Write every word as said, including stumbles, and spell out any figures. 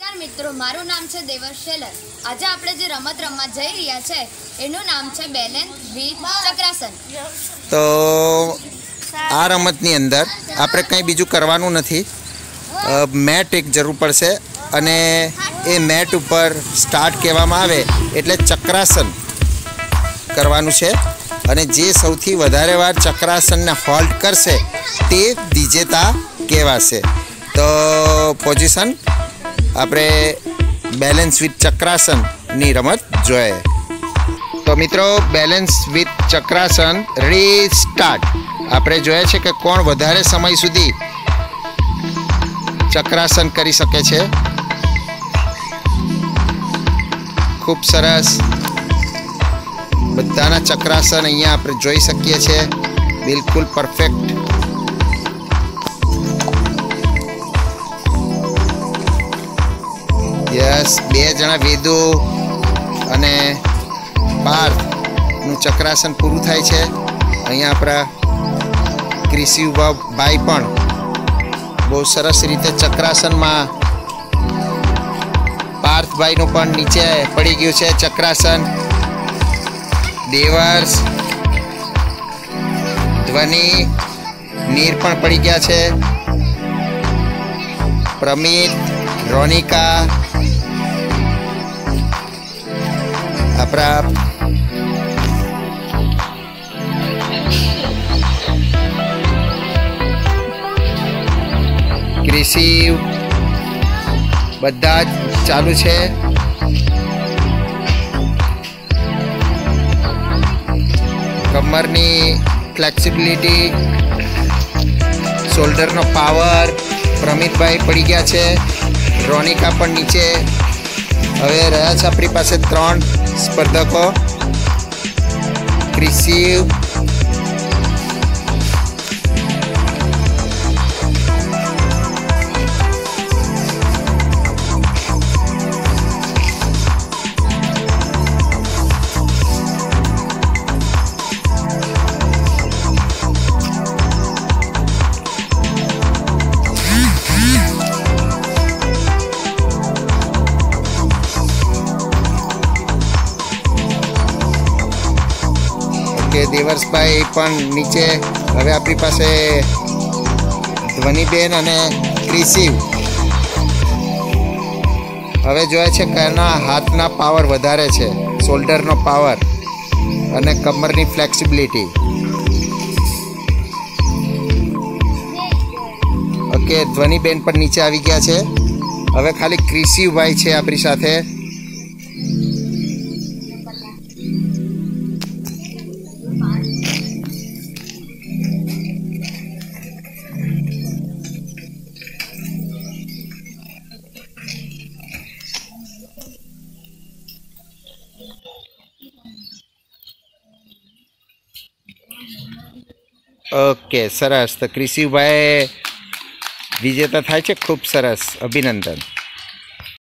नमस्कार मित्रों, मारू नाम है देवर्ष शेलर। आज आपणे जे रमत रमवा जई रह्या छे एनुं नाम है बेलेंस विथ चक्रासन। तो आ रमतनी अंदर आपणे कंई बीजुं करवानुं नथी। मैट एक जरूर पड़शे अने ए मैट उपर स्टार्ट कहेवामां आवे एटले चक्रासन करवानुं छे अने जे सौथी वधारे वार चक्रासनने होल्ड करशे ते विजेता कहेवाशे। तो पोजिशन आपणे बेलेंस विथ चक्रासन नी रमत जोए। तो मित्रों, बेलेंस विथ चक्रासन रेडी स्टार्ट। आपणे जोए छे के कोण वधारे समय सुधी चक्रासन करी सके छे। खूब सरस बधाना चक्रासन अहींया आपणे जोई सकीए छे, बिल्कुल परफेक्ट। यस, बे जना वेदू अने पार्थ नु चक्रासन पूरुं थाय छे। अहींया आपणा कृषि भाई पण बहुत सरस रीते चक्रासन में पार्थ भाई नु पण नीचे पड़ी गयुं छे चक्रासन। देवर्स, ध्वनि, नीर पण पड़ी गया छे। प्रमित, रोनिका, अपरा कृषि बधा चालू है। कमरनी फ्लेक्सिबिलिटी, शोल्डर नो पावर प्रमित भाई पड़ी गया है। रोनिका पण नीचे। हवे रह्या छे अपनी पासे त्रण स्पर्धको। कृषि, देवर्स भाई पण नीचे। हवे अपनी पासे ध्वनिबेन अने कृषि। हवे जोए छे के एना हाथना पावर वधारे छे, शोल्डरनो पावर अने कमरनी फ्लेक्सिबिलिटी। ओके, ध्वनिबेन पण नीचे आवी गया छे। हवे खाली कृषि भाई छे आपणी साथे। ओके, सरस। तो कृषि भाई विजेता थाय छे, खूब सरस, अभिनंदन।